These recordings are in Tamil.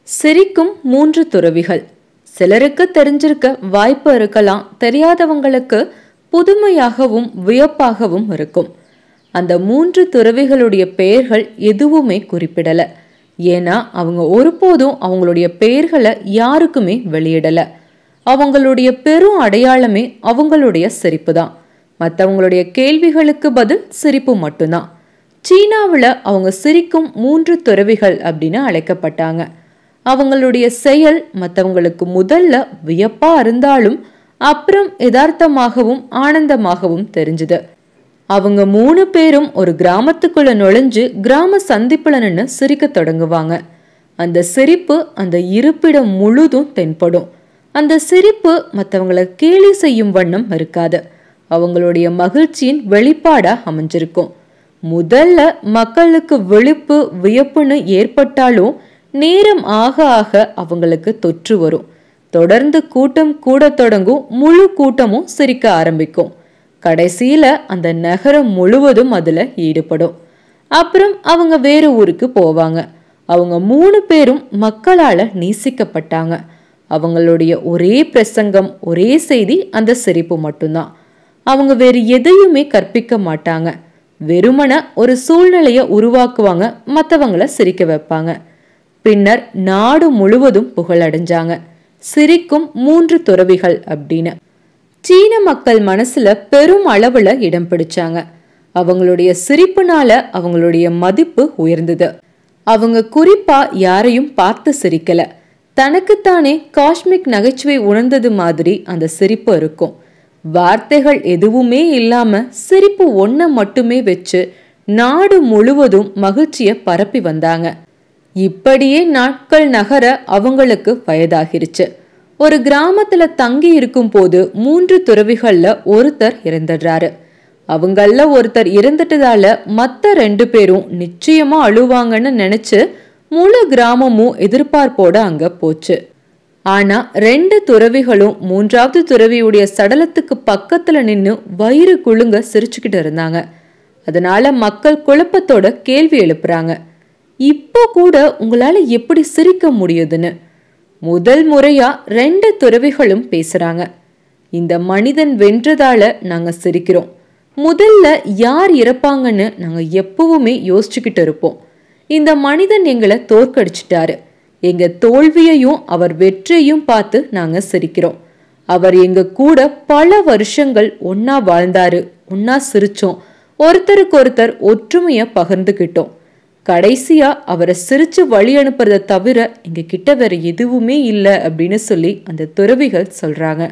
சிரிக்கும் மூன்று துறவிகள். சிலருக்கு தெரிஞ்சிருக்க வாய்ப்பு இருக்கலாம், தெரியாதவங்களுக்கு புதுமையாகவும் வியப்பாகவும் இருக்கும். அந்த மூன்று துறவிகளுடைய பெயர்கள் எதுவுமே குறிப்பிடல. ஏன்னா அவங்க ஒருபோதும் அவங்களுடைய பெயர்களை யாருக்குமே வெளியிடல. அவங்களுடைய பெரும் அடையாளமே அவங்களுடைய சிரிப்பு தான். மற்றவங்களுடைய கேள்விகளுக்கு பதில் சிரிப்பு மட்டும்தான். சீனாவில் அவங்க சிரிக்கும் மூன்று துறவிகள் அப்படின்னு அழைக்கப்பட்டாங்க. அவங்களுடைய செயல் மற்றவங்களுக்கு முதல்ல வியப்பா இருந்தாலும் அப்புறம் யதார்த்தமாகவும் ஆனந்தமாகவும் தெரிஞ்சுது. அவங்க 3 பேரும் ஒரு கிராமத்துக்குள்ள நுழைஞ்சு கிராம சந்திப்புல நின்று சிரிக்க தொடங்குவாங்க. அந்த சிரிப்பு அந்த இருப்பிடம் முழுதும் தென்படும். அந்த சிரிப்பு மற்றவங்களை கேலி செய்யும் வண்ணம் இருக்காது, அவங்களுடைய மகிழ்ச்சியின் வெளிப்பாடா அமைஞ்சிருக்கும். முதல்ல மக்களுக்கு விழிப்பு வியப்புன்னு ஏற்பட்டாலும் நேரம் ஆக ஆக அவங்களுக்கு தொற்று வரும். தொடர்ந்து கூட்டம் கூட தொடங்கும், முழு கூட்டமும் சிரிக்க ஆரம்பிக்கும். கடைசியில அந்த நகரம் முழுவதும் அதுல ஈடுபடும். அப்புறம் அவங்க வேற ஊருக்கு போவாங்க. அவங்க 3 பேரும் மக்களால நேசிக்கப்பட்டாங்க. அவங்களுடைய ஒரே பிரசங்கம், ஒரே செய்தி அந்த சிரிப்பு மட்டும்தான். அவங்க வேறு எதையுமே கற்பிக்க மாட்டாங்க. வெறுமன ஒரு சூழ்நிலையை உருவாக்குவாங்க, மற்றவங்களை சிரிக்க வைப்பாங்க. பின்னர் நாடு முழுவதும் புகழடைஞ்சாங்க. சிரிக்கும் 3 துறவிகள் அப்படின்னு சீன மக்கள் மனசுல பெரும் அளவுல இடம் பிடிச்சாங்க. அவங்களுடைய சிரிப்புனால அவங்களுடைய மதிப்பு உயர்ந்தது. அவங்க குறிப்பா யாரையும் பார்த்து சிரிக்கல, தனக்குத்தானே காஸ்மிக் நகைச்சுவை உணர்ந்தது மாதிரி அந்த சிரிப்பு இருக்கும். வார்த்தைகள் எதுவுமே இல்லாம சிரிப்பு ஒன்ன மட்டுமே வச்சு நாடு முழுவதும் மகிழ்ச்சியை பரப்பி வந்தாங்க. இப்படியே நாட்கள் நகர அவங்களுக்கு வயதாகிருச்சு. ஒரு கிராமத்துல தங்கி இருக்கும் போது 3 துறவிகள்ல ஒருத்தர் இறந்துடுறாரு. அவங்கள ஒருத்தர் இறந்துட்டதால மத்த 2 பேரும் நிச்சயமா அழுவாங்கன்னு நினைச்சு முழு கிராமமும் எதிர்பார்ப்போட அங்க போச்சு. ஆனா 2 துறவிகளும் 3வது துறவியுடைய சடலத்துக்கு பக்கத்துல நின்னு வயிறு குலுங்க சிரிச்சுக்கிட்டு இருந்தாங்க. அதனால மக்கள் குழப்பத்தோட கேள்வி எழுப்புறாங்க, இப்போ கூட உங்களால எப்படி சிரிக்க முடியுதுன்னு. முதல் முறையா 2 துறவிகளும் பேசுறாங்க. இந்த மனிதன் வென்றதால நாங்க சிரிக்கிறோம். முதல்ல யார் இறப்பாங்கன்னு நாங்க எப்பவுமே யோசிச்சுக்கிட்டு இருப்போம். இந்த மனிதன் எங்களை தோற்கடிச்சிட்டாரு. எங்க தோல்வியையும் அவர் வெற்றியையும் பார்த்து நாங்க சிரிக்கிறோம். அவர் எங்க கூட பல வருஷங்கள் ஒன்னா வாழ்ந்தாரு, ஒன்னா சிரிச்சோம், ஒருத்தருக்கு ஒருத்தர் ஒற்றுமைய பகிர்ந்துகிட்டோம். கடைசியா அவரை சிரிச்சு வழி அனுப்புறத தவிர எங்க கிட்ட வேற எதுவுமே இல்லை அப்படின்னு சொல்லி அந்த துறவிகள் சொல்றாங்க.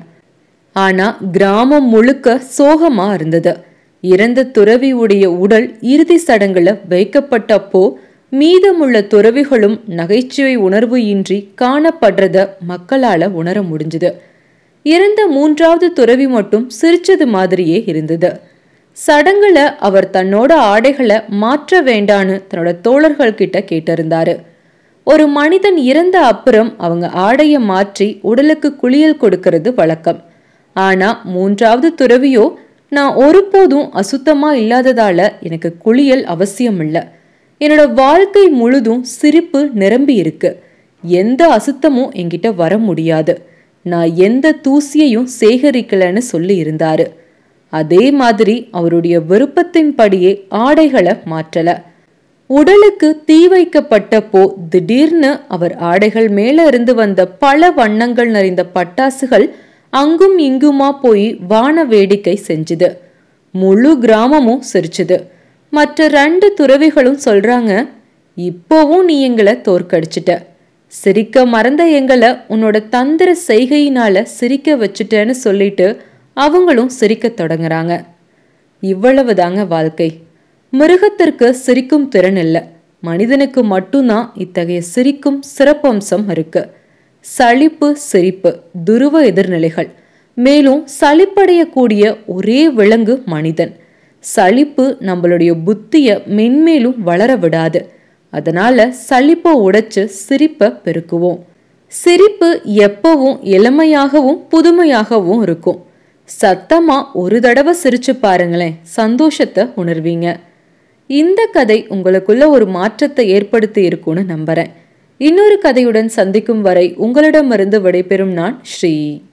ஆனா கிராமம் முழுக்க சோகமா இருந்தது. இறந்த துறவியுடைய உடல் இறுதி சடங்குல வைக்கப்பட்டப்போ மீதமுள்ள துறவிகளும் நகைச்சுவை உணர்வு இன்றி காணப்படுறத மக்களால உணர முடிஞ்சுது. இறந்த 3வது துறவி மட்டும் சிரிச்சது மாதிரியே இருந்தது. சடங்குல அவர் தன்னோட ஆடைகளை மாற்ற வேண்டான்னு தன்னோட தோழர்கள் கிட்ட கேட்டிருந்தாரு. ஒரு மனிதன் இறந்த அப்புறம் அவங்க ஆடைய மாற்றி உடலுக்கு குளியல் கொடுக்கிறது வழக்கம். ஆனா 3வது துறவியோ, நான் ஒருபோதும் அசுத்தமா இல்லாததால எனக்கு குளியல் அவசியம் இல்லை. என்னோட வாழ்க்கை முழுதும் சிரிப்பு நிரம்பி இருக்கு. எந்த அசுத்தமும் என்கிட்ட வர முடியாது. நான் எந்த தூசியையும் சேகரிக்கலன்னு சொல்லி இருந்தாரு. அதே மாதிரி அவருடைய விருப்பத்தின்படியே ஆடைகளை மாற்றல. உடலுக்கு தீ வைக்கப்பட்டப்போ திடீர்னு அவர் ஆடைகள் மேல இருந்து வந்த பல வண்ணங்கள் நிறைந்த பட்டாசுகள் அங்கும் இங்குமா போய் வான வேடிக்கை செஞ்சுது. முழு கிராமமும் சிரிச்சுது. மற்ற 2 துறவிகளும் சொல்றாங்க, இப்போவும் நீ எங்களை தோற்கடிச்சிட்ட. சிரிக்க மறந்த எங்களை உன்னோட தந்திர செய்கையினால சிரிக்க வச்சுட்டேன்னு சொல்லிட்டு அவங்களும் சிரிக்க தொடங்குறாங்க. இவ்வளவுதாங்க வாழ்க்கை. மிருகத்திற்கு சிரிக்கும் திறன் இல்லை, மனிதனுக்கு மட்டும்தான் இத்தகைய சிரிக்கும் சிறப்பம்சம் இருக்கு. சலிப்பு சிரிப்பு துருவ எதிர்நிலைகள். மேலும் சலிப்படையக்கூடிய ஒரே விலங்கு மனிதன். சலிப்பு நம்மளுடைய புத்திய மென்மேலும் வளர விடாது. அதனால சலிப்பை உடைச்சு சிரிப்பை பெருக்குவோம். சிரிப்பு எப்பவும் இளமையாகவும் புதுமையாகவும் இருக்கும். சத்தமா ஒரு தடவை சிரிச்சு பாருங்களேன், சந்தோஷத்தை உணர்வீங்க. இந்த கதை உங்களுக்குள்ள ஒரு மாற்றத்தை ஏற்படுத்தி இருக்கும்னு நம்புறேன். இன்னொரு கதையுடன் சந்திக்கும் வரை உங்களிடமிருந்து விடைபெறும் நான் ஸ்ரீ.